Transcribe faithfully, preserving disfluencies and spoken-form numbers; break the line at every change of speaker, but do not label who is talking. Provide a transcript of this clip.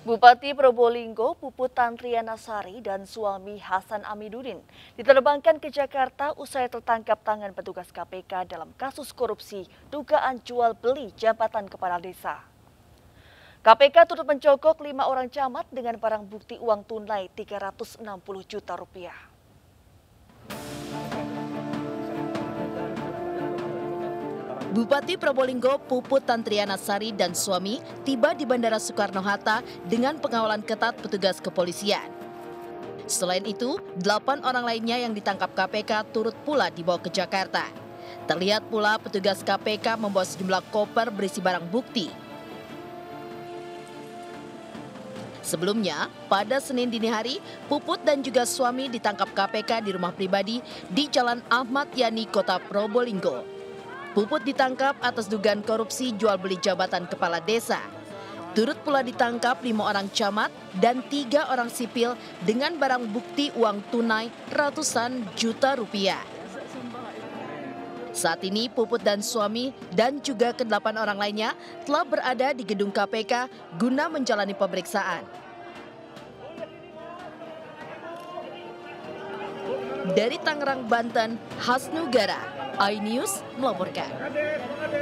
Bupati Probolinggo Puput Tantriana Sari dan suami Hasan Amiduddin diterbangkan ke Jakarta usai tertangkap tangan petugas K P K dalam kasus korupsi dugaan jual beli jabatan kepala desa. K P K turut mencokok lima orang camat dengan barang bukti uang tunai tiga ratus enam puluh juta rupiah.
Bupati Probolinggo Puput Tantriana Sari dan suami tiba di Bandara Soekarno-Hatta dengan pengawalan ketat petugas kepolisian. Selain itu, delapan orang lainnya yang ditangkap K P K turut pula dibawa ke Jakarta. Terlihat pula petugas K P K membawa sejumlah koper berisi barang bukti. Sebelumnya, pada Senin dini hari, Puput dan juga suami ditangkap K P K di rumah pribadi di Jalan Ahmad Yani, Kota Probolinggo. Puput ditangkap atas dugaan korupsi jual beli jabatan kepala desa. Turut pula ditangkap lima orang camat dan tiga orang sipil dengan barang bukti uang tunai ratusan juta rupiah. Saat ini Puput dan suami dan juga kedelapan orang lainnya telah berada di gedung K P K guna menjalani pemeriksaan. Dari Tangerang, Banten, Hasnugara, iNews melaporkan.